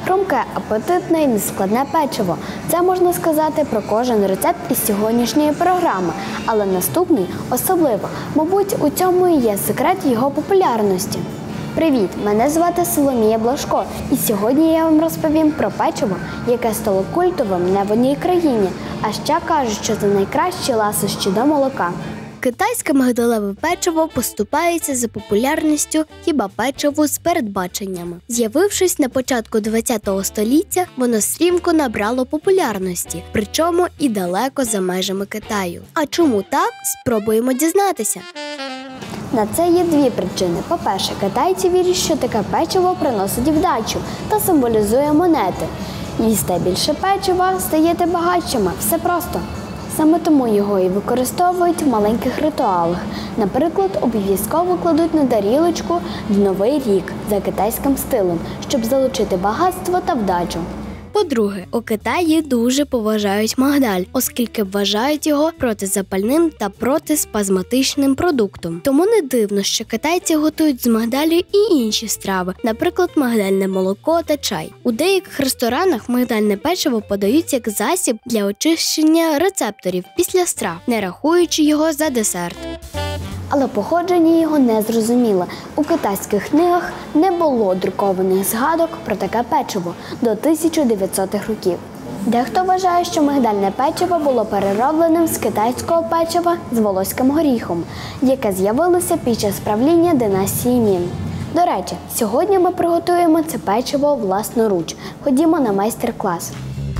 Хрумке, апетитне і нескладне печиво. Це можна сказати про кожен рецепт із сьогоднішньої програми. Але наступний особливо. Мабуть, у цьому і є секрет його популярності. Привіт! Мене звати Соломія Блажко. І сьогодні я вам розповім про печиво, яке стало культовим не в одній країні, а ще кажуть, що це найкращі ласощі до молока. Китайське мигдалеве печиво поступається за популярністю хіба печиву з передбаченнями. З'явившись на початку ХХ століття, воно стрімко набрало популярності, причому і далеко за межами Китаю. А чому так? Спробуємо дізнатися. На це є дві причини. По-перше, китайці вірять, що таке печиво приносить вдачу та символізує монети. Їсте більше печива, стаєте багатшими. Все просто. Саме тому його і використовують в маленьких ритуалах. Наприклад, обов'язково кладуть на тарілочку в Новий рік за китайським стилем, щоб залучити багатство та вдачу. По-друге, у Китаї дуже поважають мигдаль, оскільки вважають його протизапальним та протиспазматичним продуктом. Тому не дивно, що китайці готують з мигдалю і інші страви, наприклад, мигдальне молоко та чай. У деяких ресторанах мигдальне печиво подають як засіб для очищення рецепторів після страв, не рахуючи його за десерт. Але походження його не зрозуміло. У китайських книгах не було друкованих згадок про таке печиво до 1900-х років. Дехто вважає, що мигдальне печиво було переробленим з китайського печива з волоським горіхом, яке з'явилося під час правління династії Мін. До речі, сьогодні ми приготуємо це печиво власноруч. Ходімо на майстер-клас.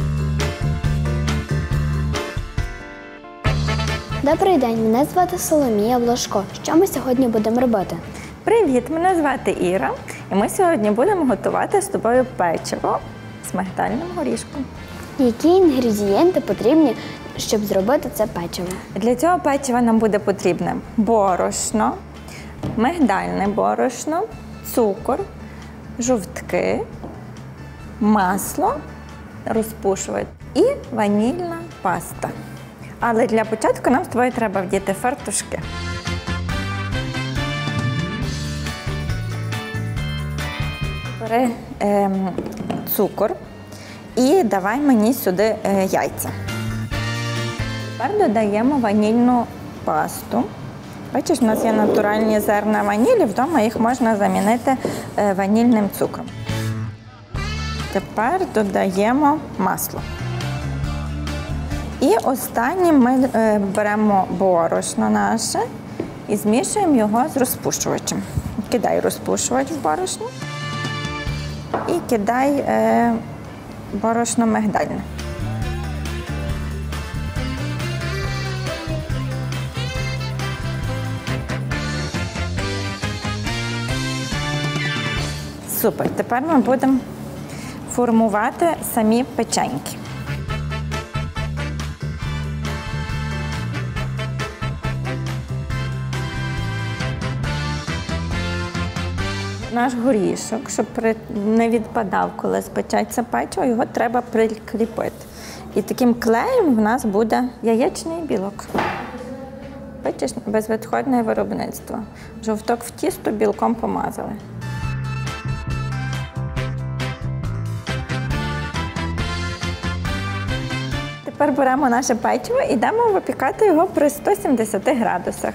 Добрий день, мене звати Соломія Блажко. Що ми сьогодні будемо робити? Привіт, мене звати Іра, і ми сьогодні будемо готувати з тобою печиво з мигдальним горішком. Які інгредієнти потрібні, щоб зробити це печиво? Для цього печива нам буде потрібне борошно, мигдальне борошно, цукор, жовтки, масло, розпушувач і ванільна паста. Але для початку нам з тобою треба вдіти фартушки. Бери цукор і давай мені сюди яйця. Тепер додаємо ванільну пасту. Бачиш, у нас є натуральні зерна ванілі, вдома їх можна замінити ванільним цукром. Тепер додаємо масло. І останнім ми беремо борошно наше і змішуємо його з розпушувачем. Кидай розпушувач в борошно і кидай борошно мигдальне. Супер. Тепер ми будемо формувати самі печеньки. Наш горішок, щоб не відпадав, коли спечеться печиво, його треба прикріпити. І таким клеєм в нас буде яєчний білок. Бачиш, безвідходне виробництво. Жовток в тісто білком помазали. Тепер беремо наше печиво і йдемо випікати його при 170 градусах.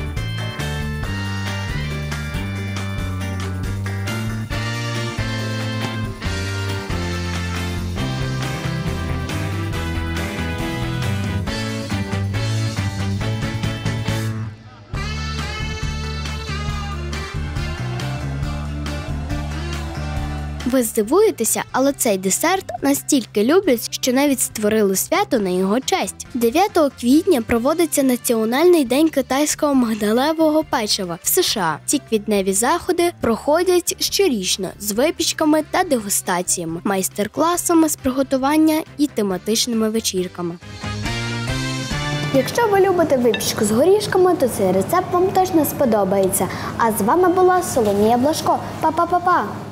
Ви здивуєтеся, але цей десерт настільки люблять, що навіть створили свято на його честь. 9 квітня проводиться Національний день китайського мигдалевого печива в США. Ці квітневі заходи проходять щорічно з випічками та дегустаціями, майстер-класами з приготування і тематичними вечірками. Якщо ви любите випічку з горішками, то цей рецепт вам точно сподобається. А з вами була Соломія Блажко. Па-па-па-па!